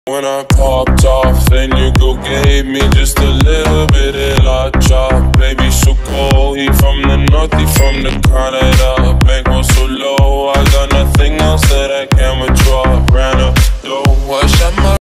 When I popped off, then you go gave me just a little bit of la chop. Baby, so cold, he from the north, he from the Canada. Bank was so low, I got nothing